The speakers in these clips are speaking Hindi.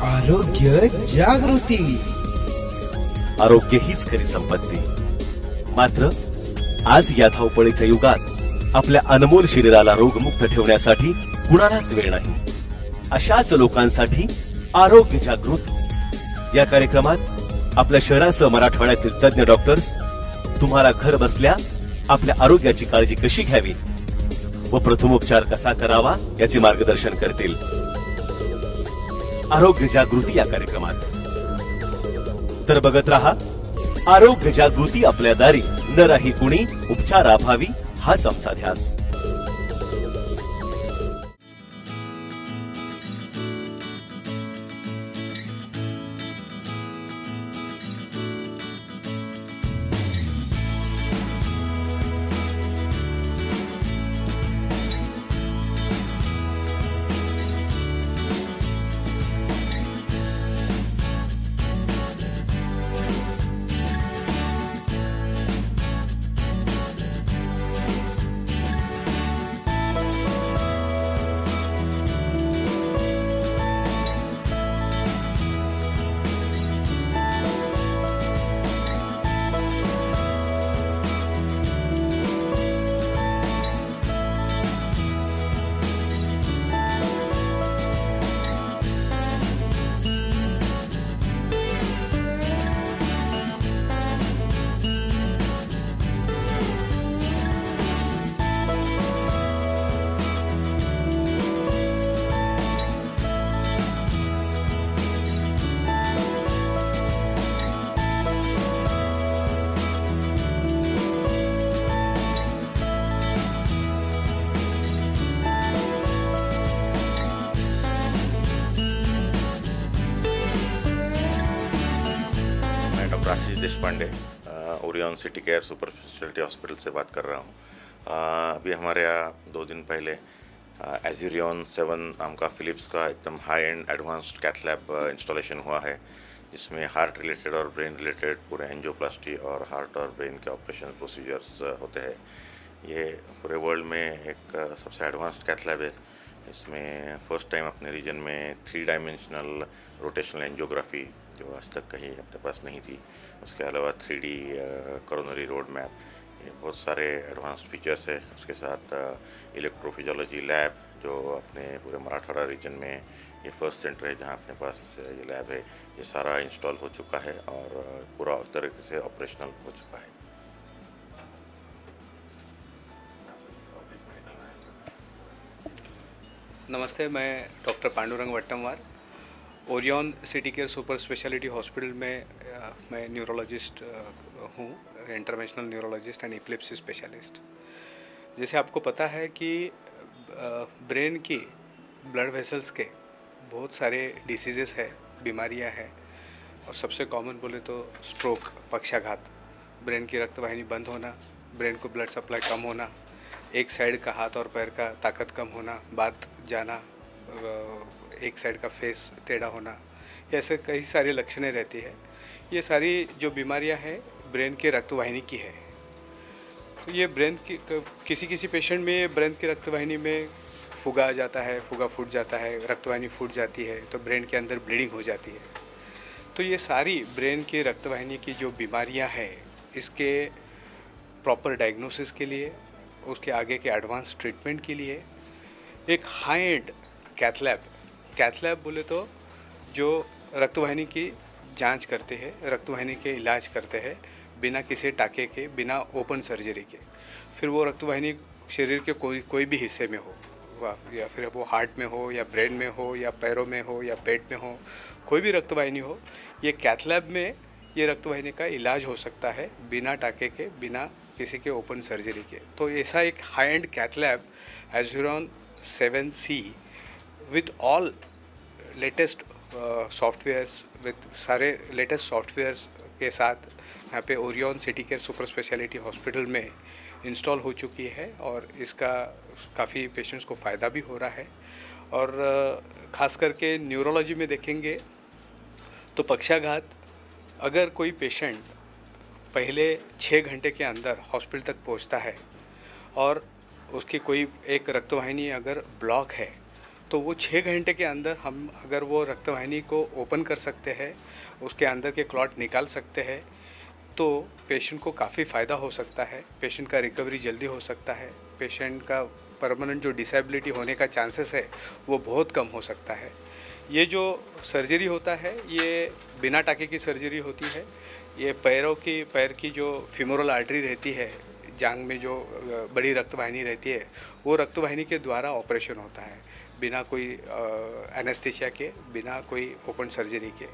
आरोग्य जागृती. आरोग्य हीच खरी संपत्ती. मात्र आज या धावपळीच्या युगात आपल्या अनमोल शरीराला रोगमुक्त ठेवण्यासाठी कुणालाच वेळ नाही. अशाच लोकांसाठी आरोग्य जागृती या कार्यक्रमात आपल्या शहरासह मराठवाड्यातील तज्ञ डॉक्टर्स तुम्हाला घर बसल्या आपल्या आरोग्याची काळजी कशी घ्यावी व प्रथमोपचार कसा करावा याचे मार्गदर्शन करतील. आरोग्य जागृती या कार्यक्रमात तर बघत रहा. आरोग्य जागृती आपल्या दारी, न राही कुणी उपचाराभावी हाच आमचा ध्यास. Ashish Deshpande Orion City Care super speciality hospital से बात कर रहा हूँ. अभी हमारे यहाँ 2 दिन पहले एजुरियन 7 नाम का फिलिप्स का एकदम high end advanced cath lab installation हुआ है, जिसमें हार्ट रिलेटेड और ब्रेन रिलेटेड पूरे एंजियोप्लास्टी और हार्ट और ब्रेन के ऑपरेशन प्रोसीजर्स होते हैं. ये पूरे वर्ल्ड में एक सबसे एडवांस्ड कैथ लैब है. इसमें फर्स्ट टाइम अपने रीजन में 3 डायमेंशनल रोटेशनल एंजियोग्राफी जो आज तक कहीं अपने पास नहीं थी, उसके अलावा 3D कोरोनरी रोड मैप, ये बहुत सारे एडवांस्ड फीचर्स है. उसके साथ इलेक्ट्रोफिजियोलॉजी लैब जो अपने पूरे मराठवाड़ा रीजन में ये फर्स्ट सेंटर है जहाँ अपने पास ये लैब है. ये सारा इंस्टॉल हो चुका है और पूरा तरीके से ऑपरेशनल हो चुका है. नमस्ते, मैं doctor Pandurang Vattamwar Orion City Care super speciality hospital में मैं न्यूरोलॉजिस्ट हूँ, interventional neurologist and epilepsy specialist. जैसे आपको पता है कि ब्रेन की ब्लड वेसल्स के बहुत सारे डिसीजेस है, बीमारियाँ हैं, और सबसे कॉमन बोले तो स्ट्रोक, पक्षाघात, ब्रेन की रक्तवाहिनी बंद होना, ब्रेन को ब्लड सप्लाई कम होना, एक साइड का हाथ और पैर का ताकत कम होना, बात जाना, एक साइड का फेस टेढ़ा होना, ऐसे कई सारी लक्षणें रहती है. ये सारी जो बीमारियां हैं ब्रेन के रक्तवाहिनी की है. तो ये ब्रेन की किसी पेशेंट में ब्रेन की रक्तवाहिनी में फुगा आ जाता है, फुगा फूट जाता है, रक्तवाहिनी फूट जाती है, तो ब्रेन के अंदर ब्लीडिंग हो जाती है. तो ये सारी ब्रेन की रक्तवाहिनी की जो बीमारियां हैं, इसके प्रॉपर डायग्नोसिस के लिए, उसके आगे के एडवांस ट्रीटमेंट के लिए एक हाई एंड कैथ लैब बोले तो जो रक्तवाहिनी की जांच करते हैं, रक्तवाहिनी के इलाज करते हैं बिना किसी टाके के, बिना ओपन सर्जरी के. फिर वो रक्तवाहिनी शरीर के कोई भी हिस्से में हो, या फिर वो हार्ट में हो, या ब्रेन में हो, या पैरों में हो, या पेट में हो, कोई भी रक्तवाहिनी हो, ये कैथ लैब में ये रक्तवाहिनी का इलाज हो सकता है बिना टाके के, बिना किसी के ओपन सर्जरी के. तो ऐसा एक high end cath lab Azurion 7C with all latest softwares, with सारे लेटेस्ट सॉफ्टवेयर्स के साथ यहाँ पे Orion City Care super speciality hospital में इंस्टॉल हो चुकी है, और इसका काफ़ी पेशेंट्स को फ़ायदा भी हो रहा है. और ख़ास करके न्यूरोलॉजी में देखेंगे तो पक्षाघात, अगर कोई पेशेंट पहले 6 घंटे के अंदर हॉस्पिटल तक पहुंचता है और उसकी कोई एक रक्तवाहिनी अगर ब्लॉक है, तो वो 6 घंटे के अंदर हम अगर वो रक्तवाहिनी को ओपन कर सकते हैं, उसके अंदर के क्लॉट निकाल सकते हैं, तो पेशेंट को काफ़ी फ़ायदा हो सकता है, पेशेंट का रिकवरी जल्दी हो सकता है, पेशेंट का परमानेंट जो डिसेबिलिटी होने का चांसेस है वो बहुत कम हो सकता है। ये जो सर्जरी होता है ये बिना टाँके की सर्जरी होती है। ये पैर की जो फीमोरल आर्टरी रहती है, जांघ में जो बड़ी रक्तवाहिनी रहती है, वो रक्तवाहिनी के द्वारा ऑपरेशन होता है, बिना कोई एनेस्थीसिया के, बिना कोई ओपन सर्जरी के।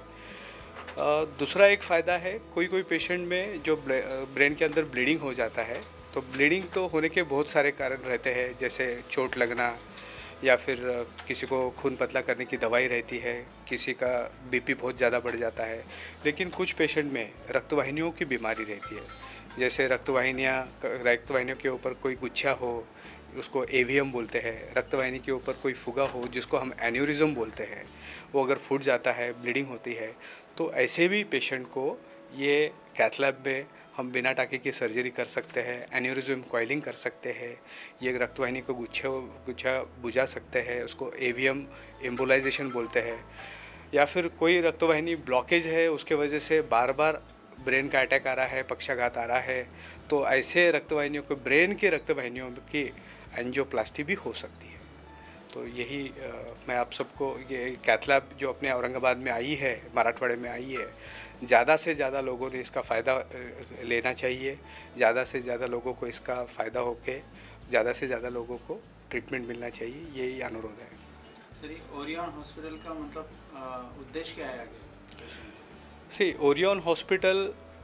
दूसरा एक फ़ायदा है, कोई पेशेंट में जो ब्रेन के अंदर ब्लीडिंग हो जाता है, तो ब्लीडिंग तो होने के बहुत सारे कारण रहते हैं, जैसे चोट लगना या फिर किसी को खून पतला करने की दवाई रहती है, किसी का बीपी बहुत ज़्यादा बढ़ जाता है। लेकिन कुछ पेशेंट में रक्तवाहिनियों की बीमारी रहती है, जैसे रक्तवाहिनियों के ऊपर कोई गुच्छा हो, उसको एवीएम बोलते हैं, रक्तवाहिनी के ऊपर कोई फुगा हो जिसको हम एन्यूरिज्म बोलते हैं, वो अगर फूट जाता है, ब्लीडिंग होती है, तो ऐसे भी पेशेंट को ये कैथ लैब में हम बिना टाँके की सर्जरी कर सकते हैं, एन्यूरिज्म कॉइलिंग कर सकते हैं, ये रक्तवाहिनी को गुच्छा बुझा सकते हैं, उसको एवीएम एम्बोलाइजेशन बोलते हैं। या फिर कोई रक्तवाहिनी ब्लॉकेज है, उसके वजह से बार बार ब्रेन का अटैक आ रहा है, पक्षाघात आ रहा है, तो ऐसे रक्तवाहिनियों को, ब्रेन के रक्तवाहिनियों की एंजियोप्लास्टी भी हो सकती है। तो यही मैं आप सबको, ये कैथ लैब जो अपने औरंगाबाद में आई है, मराठवाड़े में आई है, ज़्यादा से ज़्यादा लोगों ने इसका फ़ायदा लेना चाहिए, ज़्यादा से ज़्यादा लोगों को इसका फ़ायदा होके ज़्यादा से ज़्यादा लोगों को ट्रीटमेंट मिलना चाहिए, यही अनुरोध है। सर, ओरियन हॉस्पिटल का मतलब उद्देश्य क्या है आगे? See Orion hospital,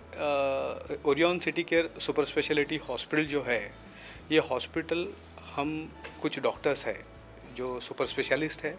Orion City Care super speciality hospital जो है, ये हॉस्पिटल हम कुछ डॉक्टर्स हैं जो सुपर स्पेशलिस्ट है,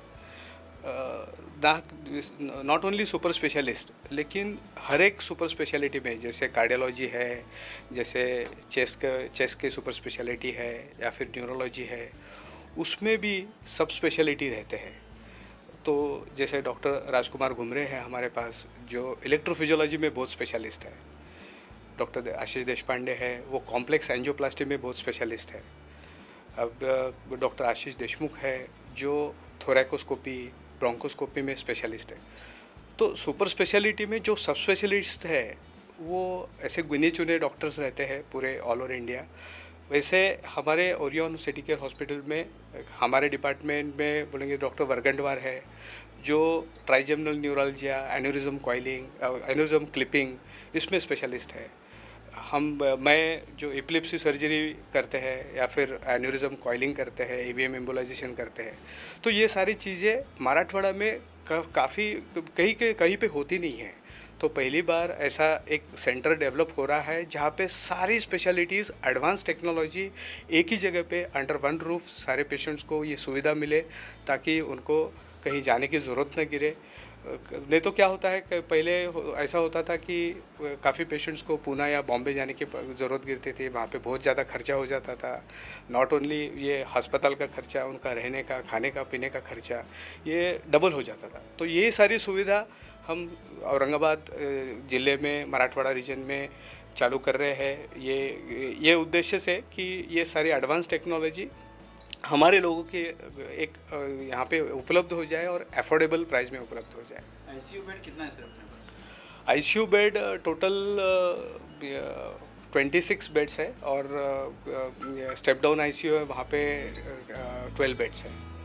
नॉट ओनली सुपर स्पेशलिस्ट, लेकिन हर एक सुपर स्पेशलिटी में, जैसे कार्डियोलॉजी है, जैसे चेस्ट के सुपर स्पेशलिटी है, या फिर न्यूरोलॉजी है, उसमें भी सब स्पेशलिटी रहते हैं। तो जैसे डॉक्टर राजकुमार घुमरे हैं हमारे पास, जो इलेक्ट्रोफिजियोलॉजी में बहुत स्पेशलिस्ट है, डॉक्टर आशीष देशपांडे है, वो कॉम्प्लेक्स एंजियोप्लास्टी में बहुत स्पेशलिस्ट है। अब डॉक्टर आशीष देशमुख है जो थोरैकोस्कोपी, ब्रोंकोस्कोपी में स्पेशलिस्ट है। तो सुपर स्पेशलिटी में जो सब स्पेशलिस्ट है वो ऐसे गिने चुने डॉक्टर्स रहते हैं पूरे ऑल ओवर इंडिया। वैसे हमारे ओरियन सिटी केयर हॉस्पिटल में, हमारे डिपार्टमेंट में बोलेंगे डॉक्टर वर्गंडवार है जो trigeminal neuralgia, aneurysm coiling, aneurysm clipping, इसमें स्पेशलिस्ट है। मैं जो एपिलेप्सी सर्जरी करते हैं या फिर एन्यूरिज्म कॉइलिंग करते हैं, एवीएम एम्बोलाइजेशन करते हैं, तो ये सारी चीज़ें मराठवाड़ा में काफ़ी कहीं पे होती नहीं है। तो पहली बार ऐसा एक सेंटर डेवलप हो रहा है जहाँ पे सारी स्पेशलिटीज़, एडवांस टेक्नोलॉजी एक ही जगह पे अंडर वन रूफ सारे पेशेंट्स को ये सुविधा मिले, ताकि उनको कहीं जाने की ज़रूरत न गिरे। नहीं तो क्या होता है कि पहले ऐसा होता था कि काफ़ी पेशेंट्स को पूना या बॉम्बे जाने की ज़रूरत गिरती थी, वहाँ पे बहुत ज़्यादा खर्चा हो जाता था। नॉट ओनली ये अस्पताल का खर्चा, उनका रहने का, खाने का, पीने का खर्चा, ये डबल हो जाता था। तो ये सारी सुविधा हम औरंगाबाद ज़िले में, मराठवाड़ा रीजन में चालू कर रहे हैं, ये उद्देश्य से कि ये सारी एडवांस टेक्नोलॉजी हमारे लोगों के एक यहाँ पे उपलब्ध हो जाए और अफोर्डेबल प्राइस में उपलब्ध हो जाए। आईसीयू बेड कितना है सर अपने पास? आईसीयू बेड टोटल 26 बेड्स है और स्टेप डाउन आईसीयू है, वहाँ पे 12 बेड्स है।